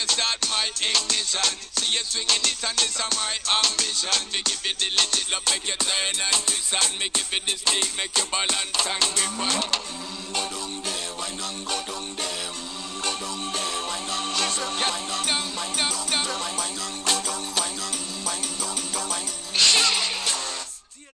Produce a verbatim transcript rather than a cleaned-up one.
you start my ignition. See you swinging it and this is my ambition. Me give you the legit love, make you turn and twist and me give you the speed, make you balance and grip on.